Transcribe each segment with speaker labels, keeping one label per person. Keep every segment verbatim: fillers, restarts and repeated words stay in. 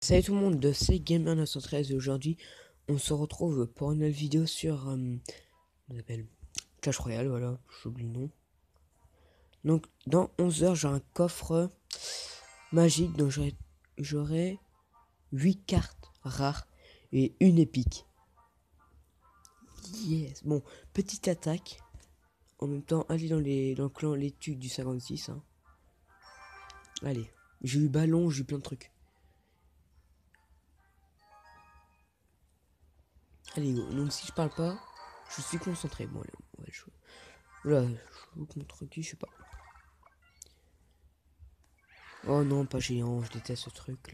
Speaker 1: Salut tout le monde, c'est Gamer neuf cent treize et aujourd'hui on se retrouve pour une nouvelle vidéo sur euh, on appelle Clash Royale, voilà, j'oublie le nom. Donc dans onze heures j'ai un coffre magique dont j'aurai j'aurai huit cartes rares et une épique. Yes. Bon, petite attaque. En même temps, allez dans les dans le clan l'étude du cinquante-six hein. Allez, j'ai eu ballon, j'ai eu plein de trucs. Allez go. Donc si je parle pas, je suis concentré. Bon allez, on va le jouer. Là, je joue contre qui, je sais pas. Oh non, pas géant, je déteste ce truc là.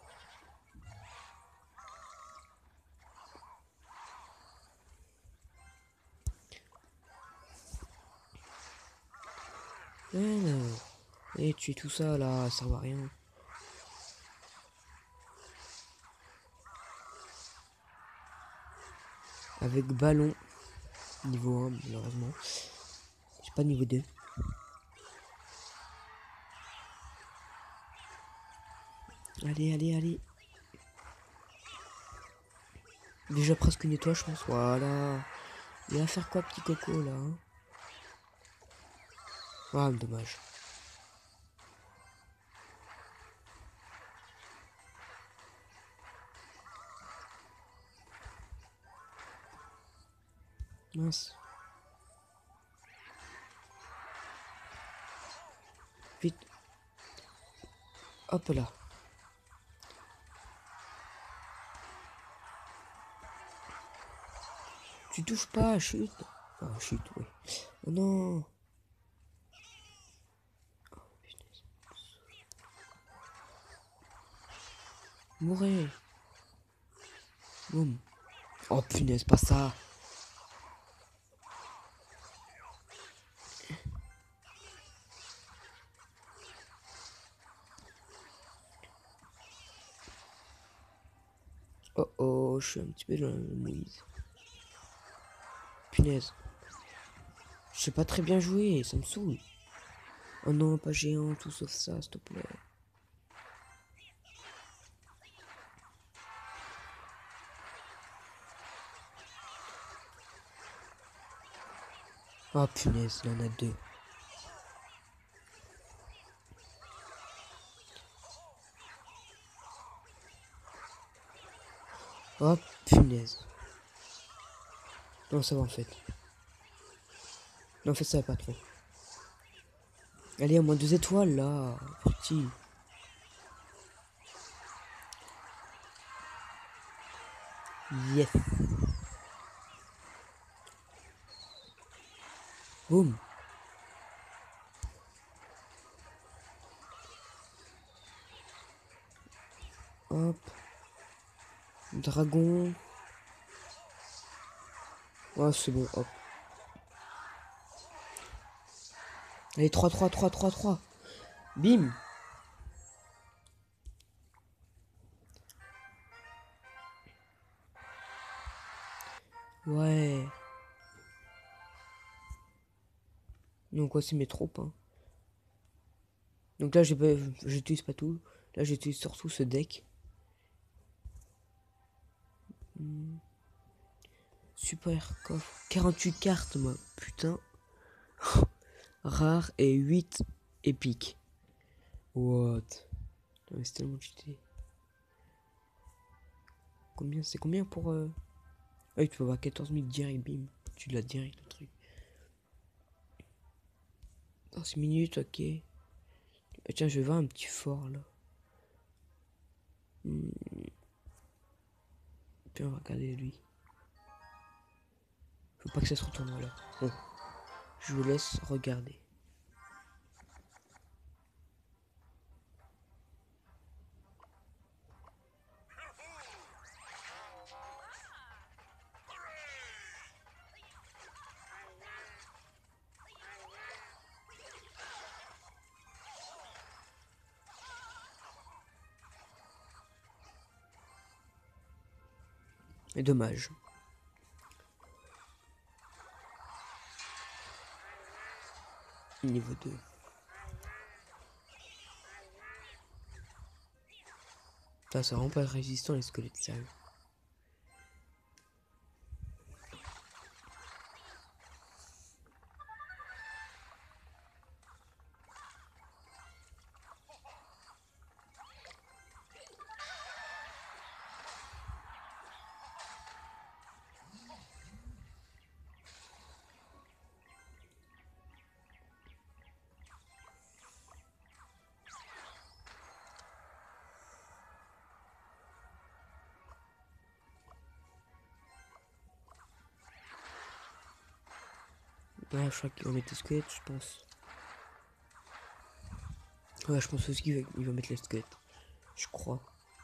Speaker 1: Et tu es tout ça là, ça sert à rien. Avec ballon, niveau un, malheureusement. J'ai pas niveau deux. Allez, allez, allez. Déjà presque une étoile, je pense. Voilà. Il va faire quoi, petit coco là hein. Ah, dommage. Mince. Vite. Hop là. Tu touches pas, chute. Ah, chute, oui. Oh non. Mourez. Boum. Oh punaise, pas ça. Oh oh, je suis un petit peu dans la mouise. Punaise. Je sais pas très bien jouer, ça me saoule. Oh non, pas géant, tout sauf ça, s'il te plaît. Oh punaise, il y en a deux. Oh punaise. Non, ça va en fait. Non, en fait, ça va pas trop. Allez, au moins deux étoiles là. Petit. Yes. Boum. Hop. Dragon. Oh, c'est bon, hop. Allez, trois trois trois trois trois. Bim. Ouais. Donc, voici mes troupes. Hein. Donc là, j'utilise pas tout. Là, j'utilise surtout ce deck. Hmm. Super coffre. quarante-huit cartes, moi. Putain. Rare et huit épiques. What? Non, mais c'est tellement cheaté. Combien? C'est combien pour... Euh... Ah oui, tu peux avoir quatorze mille direct, bim. Tu l'as direct, le truc. quinze minutes, ok. Ah, tiens, je vais voir un petit fort, là. Hmm. Puis on va regarder lui. Faut pas que ça se retourne, là. Bon. Je vous laisse regarder. Et dommage. Niveau deux. Ça, c'est vraiment pas résistant les squelettes, sérieux. Ouais, je crois qu'il va mettre les squelettes, je pense. Ouais, je pense aussi qu'il va, il va mettre les squelettes. Je crois.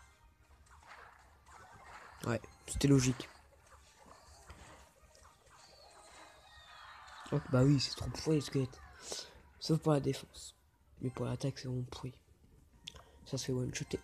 Speaker 1: Ouais, c'était logique. Oh, bah oui, c'est trop pourri les squelettes. Sauf pour la défense. Mais pour l'attaque, c'est vraiment pourri. Ça se fait one-shotter.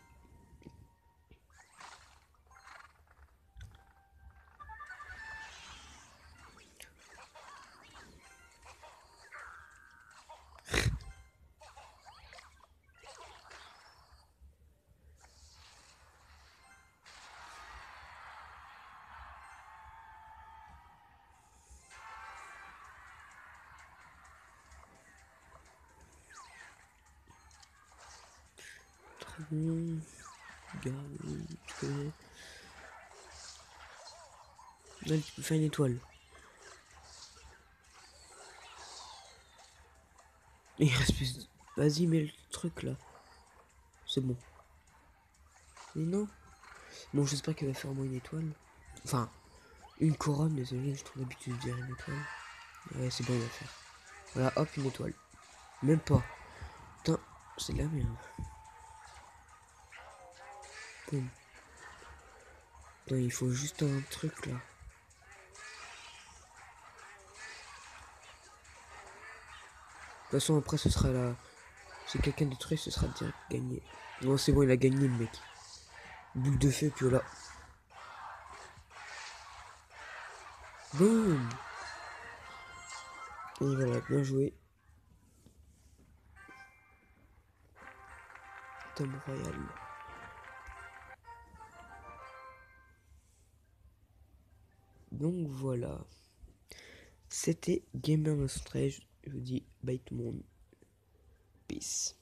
Speaker 1: Très bien. Regarde, tu connais. Là, tu peux faire une étoile. Et il reste plus. Vas-y, mets le truc là. C'est bon. Mais non. Bon, j'espère qu'il va faire au moins une étoile. Enfin, une couronne, désolé, je trouve l'habitude de dire une étoile. Ouais, c'est bon, il va faire. Voilà, hop, une étoile. Même pas. Putain, c'est de la merde. Boum. Putain, il faut juste un truc là. De toute façon, après, ce sera là. Si quelqu'un détruit, ce sera direct gagné. Non, c'est bon, il a gagné le mec. Boule de feu, puis voilà. Boum. Et voilà, bien joué. Tom Royal. Donc voilà. C'était Gamer Nostalgie. Je vous dis bye tout le monde. Peace.